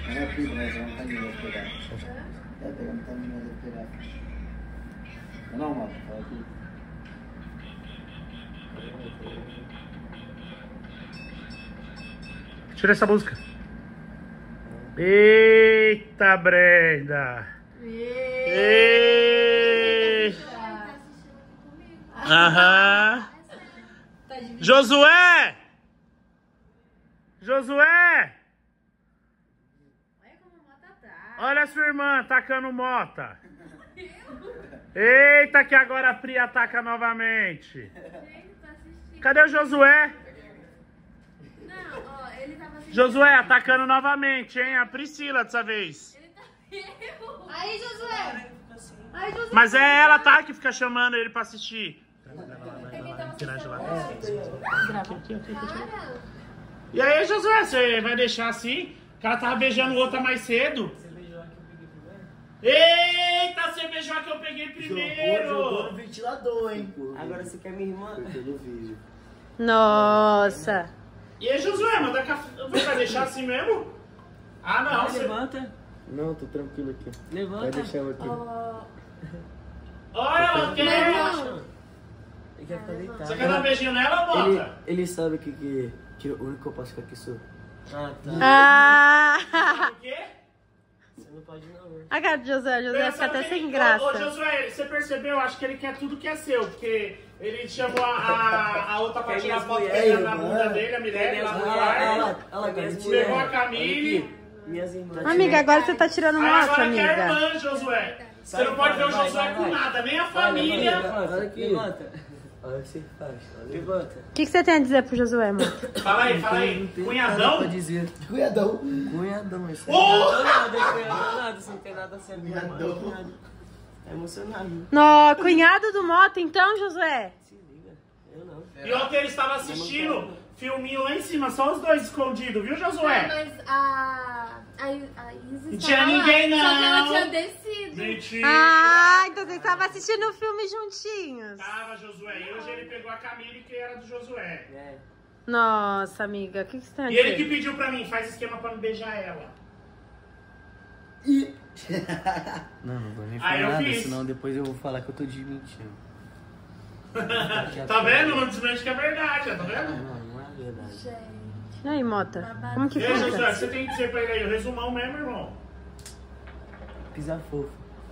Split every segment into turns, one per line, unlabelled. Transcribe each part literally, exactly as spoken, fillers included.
Não é primo, mas é um caminho de pegar. É, pegar um caminho de pegar. Não, mano, fala aqui.
Tira essa música. Eita, Brenda. Eita. Aham. Josué! Josué! Olha a sua irmã tacando mota. Eita, que agora a Pri ataca novamente. Cadê o Josué?
Não, ó, ele tava assistindo.
Josué atacando novamente, hein? A Priscila dessa vez.
Aí, Josué. Aí, Josué.
Mas é ela, tá? Que fica chamando ele pra assistir. Tirar de lá. E aí, Josué, você vai deixar assim? O cara tava beijando o outro mais cedo. Eita, você beijou a que eu peguei primeiro.
Jogou, jogou no ventilador, hein?
Agora você quer minha irmã?
Foi pelo vídeo.
Nossa.
E aí, Josué, manda café. Você vai deixar assim mesmo? Ah, não. Você...
Levanta.
Não, tô tranquilo aqui.
Levanta.
Vai deixar eu aqui.
Olha, ela quer.
Ele quer ficar deitado.
Você quer dar um beijinho nela ou
Ele,
bota?
ele sabe que, que, que o único que eu posso ficar aqui sou.
Ah, tá.
Ah.
O quê?
Você não pode não, né?
A cara de Josué, Josué fica até sem
Ô,
graça.
Josué, você percebeu? Acho que ele quer tudo que é seu, porque ele chamou a, a, a outra pra
Quer
tirar
minhas
foto
mulheres,
na bunda dele, a Mirelle, lá no
Olha
quarto.
lá, olha lá, minhas
Levou
mulheres.
a Camille.
Minhas irmãs.
Amiga, agora você tá tirando
Aí
moto,
agora quer a
amiga.
irmã, Josué. Você não pode ver o
vai,
Josué
vai,
com
vai.
nada, nem a
Vai,
família.
levanta,
Olha aqui.
levanta.
Olha o que você faz. Olha.
Levanta.
O que, que você tem a dizer pro Josué, mano?
Fala aí, fala aí.
Não tem nada
Cunhadão?
pra dizer.
Cunhadão.
Cunhadão, esse aí.
Ô!
Não, não, não, nada, você não tem nada a ser
Cunhadão.
cunhado. É emocionado.
No, cunhado do moto, então, Josué?
Se liga, eu não.
E ontem ele estava assistindo filminho lá em cima, só os dois escondidos, viu,
É,
Josué?
mas a. A, a Isis
Não tinha
tava lá,
ninguém,
Só que ela
não.
tinha descido.
Mentira.
Ah, então vocês estavam assistindo o filme juntinhos.
Tava, Josué. E hoje ele pegou a Camille, que era do Josué.
É.
Nossa, amiga, o que, que você tem a
E ele que
dizer?
pediu pra mim, faz esquema pra não beijar ela.
E...
Não, não vou nem
falar eu nada, fiz.
senão depois eu vou falar que eu tô desmentindo.
Tá vendo? Não desmente que é verdade, tá vendo?
Não, não é verdade.
Gente.
E aí, Mota? Como que
E aí, Josué, o que
fica?
você tem que dizer pra ele aí? O resumão mesmo, irmão.
Pisar fofo.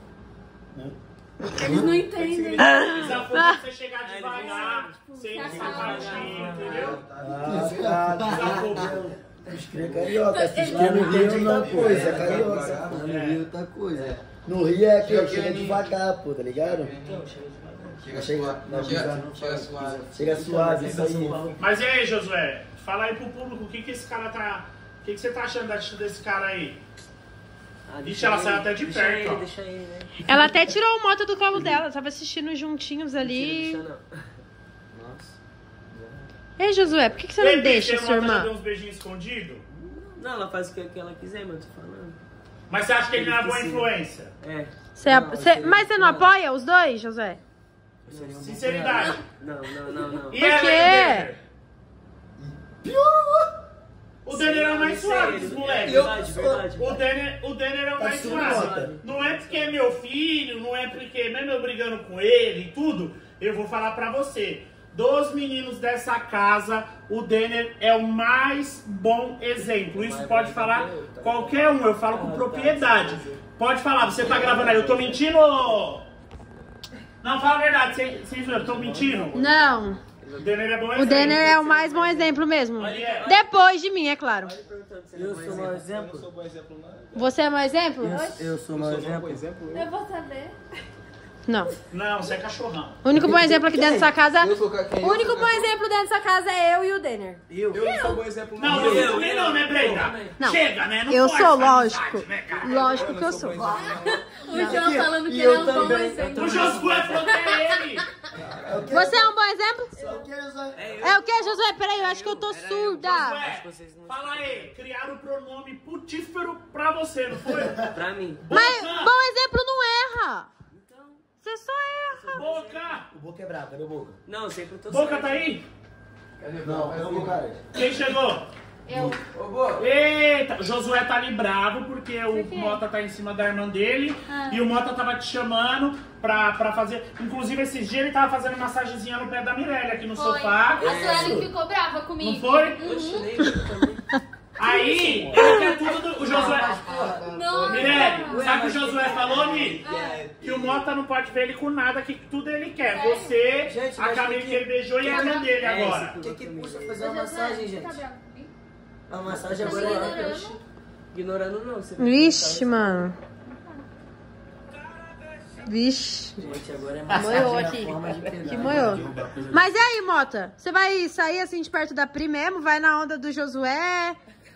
Eles não entendem.
Precisa fogo você chegar devagar, sem
se
se
acalmar.
partir, entendeu?
Ah, verdade.
Precisa fogo.
É carioca, esses lá no Rio não, coisa, é carioca. Lá no Rio outra coisa. No Rio é que chega devagar, pô, tá ligado?
Chega
Chega,
suave.
não,
Chega,
não,
chega suave.
Chega suave, isso aí.
Mas e aí, Josué? Fala aí pro público o que, que esse cara tá. O que, que você tá achando da atitude desse cara aí?
Ah,
Ixi, ela saiu até de
deixa
perto,
ele,
ó.
Deixa ele, né?
Ela até tirou o moto do colo dela, tava assistindo juntinhos
Mentira,
ali.
deixa não. Nossa.
Ei, Josué, por que, que você
Ei,
não deixa
você
sua
não já deu
irmã?
uns beijinhos escondidos?
Não, ela faz o que, que ela quiser, mas eu tô falando.
Mas você acha que ele não é boa influência?
É.
Você,
Não,
você-
seria-
mas você não apoia os dois, Josué?
Seria um bom
Sinceridade.
cunhado. Não, não, não, não.
E
Por
ela,
quê?
hein, Denner? O Denner é o mais suave dos moleques.
Verdade, verdade.
O Denner, o Denner é o mais
tudo
suave.
nota.
Não é porque é meu filho, não é porque mesmo eu brigando com ele e tudo, eu vou falar pra você. Dos meninos dessa casa, o Denner é o mais bom exemplo. Isso pode falar qualquer um, eu falo com propriedade. Pode falar, você tá gravando aí, eu tô mentindo? Não, fala a verdade, sem, sem zoeira, eu tô mentindo?
Não.
O Denner é bom
O
exemplo.
Denner é o mais bom exemplo mesmo.
Olha.
Depois de mim, é claro.
Eu sou mau exemplo?
Você é mau exemplo?
Eu, eu sou mau exemplo?
Eu vou saber.
Não.
Não, você é cachorrão.
O único bom exemplo aqui dentro dessa casa.
Eu sou ca- quem?
O único
Eu sou
bom
ca-
exemplo dentro dessa casa é eu e o Denner.
Eu?
Eu não sou bom exemplo.
Não,
Eu,
você
eu,
também
eu,
não, né, Brenda?
Não.
Chega, né? Não
Eu
força
sou,
a
lógico.
amizade, né, cara?
Lógico que eu sou.
O João falando que
E
ele é
eu
um bom
também.
exemplo.
O Josué falou que é ele.
Você é um bom exemplo?
Só quero usar.
É o que, Josué? Peraí, eu acho que eu tô surda.
Josué,
vocês não-
fala aí, criaram o pronome putífero pra você, não foi?
Pra mim.
Mas
Boca.
bom exemplo não erra.
Então.
Você só erra.
Boca!
O Boca é brabo, cadê o Boca?
Não, sempre eu tô
Boca
certo.
tá aí?
Cadê o
Não,
Boca?
cadê o Boca?
Quem chegou?
Eu.
Eita, o Josué tá ali bravo porque o
quê?
Mota tá em cima da irmã dele
Ah.
e o Mota tava te chamando pra, pra fazer. Inclusive, esses dias ele tava fazendo massagenzinha no pé da Mirelle aqui no
Foi.
sofá.
A Suelen ficou brava comigo.
Não foi?
Uhum.
Aí, ele quer tudo do. O Josué.
Não.
Mirelle, sabe o que o Josué falou, Mi? Que o Mota não pode ver ele com nada, que tudo ele quer.
Sério?
Você,
Gente,
a
mas
Camila
que-
que ele beijou e a irmã dele agora.
O que que puxa fazer
Ô,
uma
Josué,
massagem,
você tá
gente?
bravo comigo?
A massagem
Tá me
agora é...
ignorando?
Ignorando não. Você
Vixe, mano. Vixe.
Gente, agora é
Moiou
massagem
aqui.
na forma de pedaço.
Que moiou. Mas e aí, Mota? Você vai sair assim de perto da Pri mesmo? Vai na onda do Josué?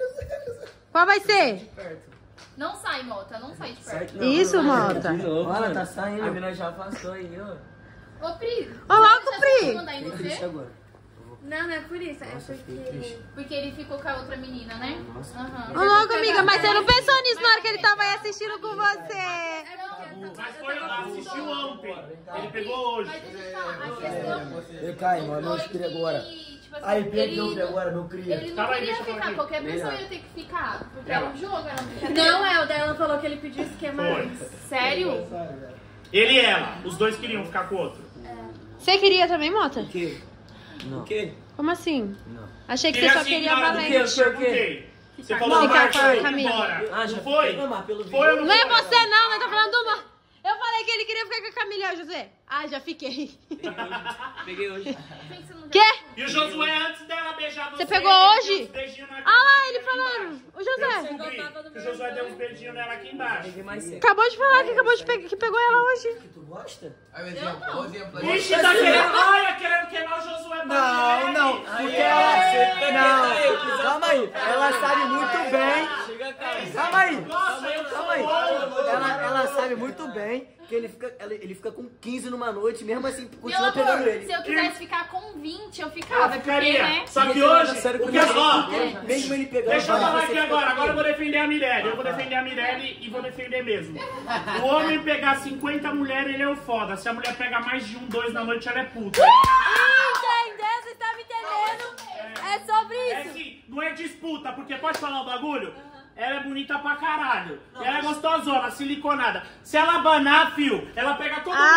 Qual vai ser?
Não sai, Mota, não sai de perto.
Não,
Isso,
não, não.
Mota.
Olha, tá saindo. A mina já afastou aí, ó.
Ô, Pri.
Ô, louco,
você
Pri.
acha que mandar em
Bem triste
você?
agora.
Não, não é por isso, é porque...
Porque ele ficou com a outra menina, né? Aham.
Ô, louco, amiga, mas você não pensou nisso na hora que ele tava aí assistindo com você?
Mas foi lá, assistiu ontem. Ele pegou hoje.
Mas deixa eu te falar, a questão...
Eu caio, mano, não
foi
espere agora.
que, tipo assim,
Aí, pega
ele-
não, agora, não cria.
Ele não
Calma aí,
queria
deixa eu falar
ficar,
aqui.
qualquer pessoa
Melhor.
ia ter que ficar. Porque era um jogo, era um brincadeira.
Não, é, o dela falou que ele pediu esquema
Foi.
antes.
Sério?
Ele e ela, os dois queriam ficar com o outro.
Você queria também, Mota?
O quê? Não. O quê?
Como assim?
Não.
Achei que
Ele
você só
assim,
queria
na hora do que eu
valente.
perguntei. Você falou
Não,
que vai
ficar com a
ir
Camila.
embora.
Ah, já
Não foi?
fiquei, mas pelo
Foi ou não
Não é
foi?
você não, nós tá falando do Mota. Eu falei que ele queria ficar com a Camila, e o José. Ah, já fiquei.
Peguei hoje.
Pensa no
Quê?
E o Josué, antes dela beijar você...
Você pegou
ele
hoje?
deu uns beijinhos na
Ah lá,
Camila
ele
aqui
falando.
embaixo.
O
Eu
José.
descobri que o Josué deu uns beijinhos nela aqui embaixo.
Peguei mais cedo.
Acabou de falar que acabou de pegar, que pegou ela hoje.
Tu gosta?
Aí, exemplo, ó, exemplo aí.
Ixi, tá querendo... Olha, querendo queimar o Josué pra
Não,
Mirelle.
não, porque ela... Não, calma aí, ela sabe muito bem...
Chega cá.
Calma aí,
Nossa, eu sou
calma aí.
bom.
Ela, ela sabe muito bem que ele fica, ela- ele fica com quinze numa noite, mesmo assim,
Meu
continua pegando
amor,
ele.
se eu quisesse ficar com vinte, eu
Ela
ficava. Porque,
ficaria.
né?
Só que
Você leva
hoje...
sério
O
com
que,
isso?
ó,
Mesmo ele pegando...
deixa eu
vai,
falar
você
aqui
fica
agora.
com
Agora eu
ele.
vou defender a Mirelle. Eu vou defender a Mirelle e vou defender mesmo. O homem pegar cinquenta mulheres, ele é o foda. Se a mulher pega mais de um, dois na noite, ela é puta.
Entendeu? Você tá me entendendo? É sobre
É
isso.
assim, não é disputa, porque pode falar um bagulho? Ela é bonita pra caralho. Ela é gostosona, siliconada. Se ela abanar, fio, ela pega todo mundo.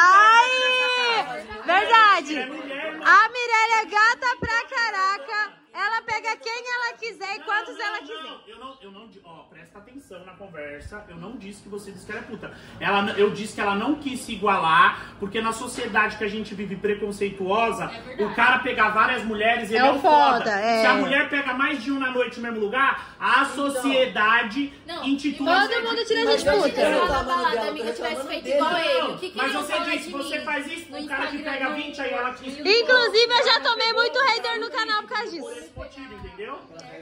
Ai! Verdade.
É mulher, mano.
A Mirelle é gata pra caraca. Ela pega quem ela quiser e quantos ela
não,
quiser.
Não, eu não, eu não, di- ó, presta atenção na conversa. Eu não disse que você disse que ela é puta. Ela, n- eu disse que ela não quis se igualar, porque na sociedade que a gente vive preconceituosa, o cara pegar várias mulheres, ele
É
é,
o
o foda.
foda, é.
Se a mulher pega mais de um na noite no mesmo lugar, a sociedade
Não,
intitula...
Todo mundo tira a
Mas
disputa.
eu
Se
tô
a
reclamando
balada
dela,
a
tô
amiga tivesse
reclamando
feito
dele.
igual ele,
Não,
o que que
mas
iam
você
falar
disse,
de
você
mim?
faz isso
No
com um cara que
Instagram,
pega
no-
vinte, aí ela quis...
Inclusive, eu já tomei muito hater no canal por causa disso.
Esse motivo, entendeu?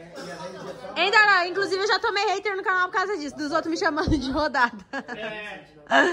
Ainda não, inclusive eu já tomei hater no canal por causa disso, dos outros me chamando de rodada.
É...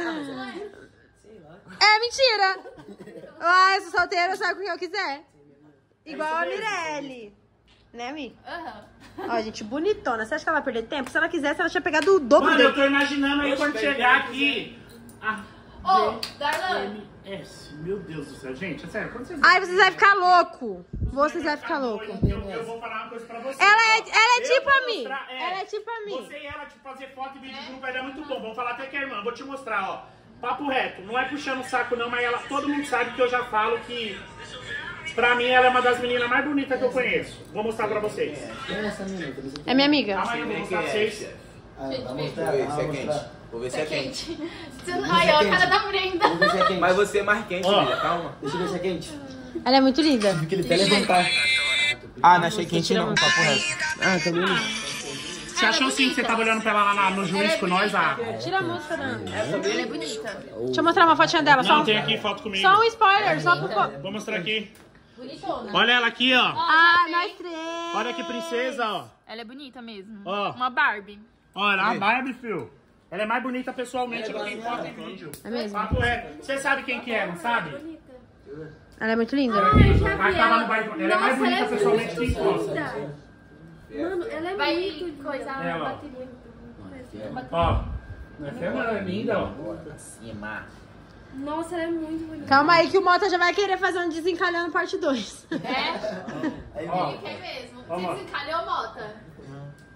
É mentira! Ah, eu sou solteira, eu saio com quem eu quiser. Igual a Mirelle. Né, Mi?
Aham.
Ó, gente, bonitona. Você acha que ela vai perder tempo? Se ela quisesse, ela tinha pegado o dobro
Mano, eu
dele.
tô imaginando aí quando chegar aqui... A
Ô, Darlan,
M S, meu Deus do céu. Gente, é sério, quando vocês...
Ai, vocês vão ficar louco. Vocês vão ficar louco.
Eu, eu vou falar uma coisa pra vocês.
Ela é, ela é
Eu
tipo
vou
a mim.
mostrar, é,
Ela é tipo a mim.
Você e ela, tipo, fazer foto e vídeo de grupo vai dar muito bom. Vamos falar até que é irmã. Vou te mostrar, ó. Papo reto. Não é puxando o saco, não, mas ela, todo mundo sabe que eu já falo que... Pra mim, ela é uma das meninas mais bonitas que eu conheço. Vou mostrar pra vocês.
Quem é essa menina?
É minha amiga.
Calma aí, eu vou mostrar pra vocês.
Ah, vai mostrar,
Vou ver
vai
se é
mostrar.
quente. Vou ver se é quente.
quente. Você não- Aí, ó, a cara da Brenda.
Vamos ver se é quente.
Mas você é mais quente,
Ó.
filha, calma.
Deixa eu ver se é quente.
Ela é muito linda.
Porque ele até levantar.
Ah, não achei quente não, papo reto.
Ah, tá vendo?
Você achou sim que você tava olhando pra ela lá na- no juiz com nós? Ah,
Tira a música, Dan.
Ela é bonita.
Deixa eu mostrar uma fotinha dela. Só
não,
um,
tem aqui foto comigo.
só um spoiler, só pro...
Vou mostrar aqui.
Bonitona.
Olha ela aqui, ó.
Ah, nós três.
Olha que princesa, ó.
Ela é bonita mesmo.
Ó.
Uma Barbie.
Olha, a Barbie, filho. Ela é mais bonita pessoalmente do que em foto e vídeo.
É mesmo?
Papo reto. Você sabe quem que é, não sabe?
Ela é muito linda.
Ai, já
Vai
vi
acabar no
ela.
bairro. Ela é mais
Nossa,
bonita
ela é
pessoalmente que em
muito
foto.
linda. Mano, ela é
Vai
muito
coisar a
Ela.
bateria.
Ó. Não é feia, ela é linda, ó.
Nossa, ela é muito bonita.
Calma aí que o Mota já vai querer fazer um desencalhando parte dois.
É?
Ó.
Ele quer mesmo.
Vamos lá.
Você desencalhou, Mota?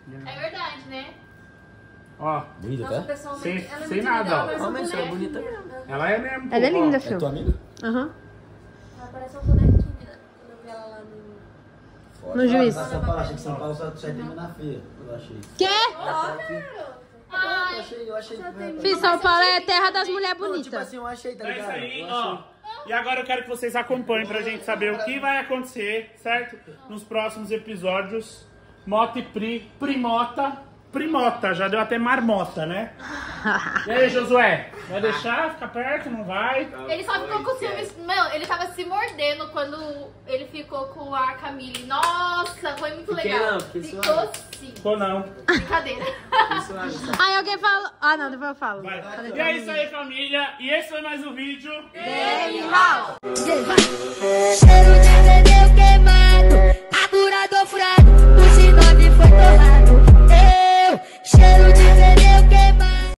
É verdade, né?
Ó,
Bonita,
Nossa,
tá?
pessoalmente,
Sem-
ela é
sem
muito
nada,
linda,
ó.
ela parece
Ó,
um
mas você é
bonequinho.
bonita mesmo.
ela é mesmo.
Ela é
pô,
linda,
ó.
É
filho.
tua amiga?
Aham.
Ela parece um bonequinho, né? Quando eu vi ela lá no...
No juiz.
São Paulo, achei que São Paulo só, só termina na feira. Eu achei.
Quê?
Eu achei, eu achei.
Fiz São Paulo é terra das mulheres
Não, tipo
bonitas.
assim, eu achei, tá
É isso
ligado?
aí,
Eu
ó.
achei.
E agora eu quero que vocês acompanhem pra gente saber o que vai acontecer, certo? Nos próximos episódios. Mota e Pri, Primota. Primota, já deu até marmota, né? E aí, Josué? Vai deixar? Ficar perto? Não vai?
Ele só ficou com ciúmes. Meu, ele tava se mordendo quando ele ficou com a Camille. Nossa, foi muito
Fiquei
legal.
não, fiquei
ficou
suave.
sim.
Ou não?
Brincadeira.
Fiquei suave, sabe?
Aí alguém falou... Ah, não, depois eu falo.
Vai.
Falei
E é isso aí, família. E esse foi mais um vídeo.
Gay, mal. Gay, vai.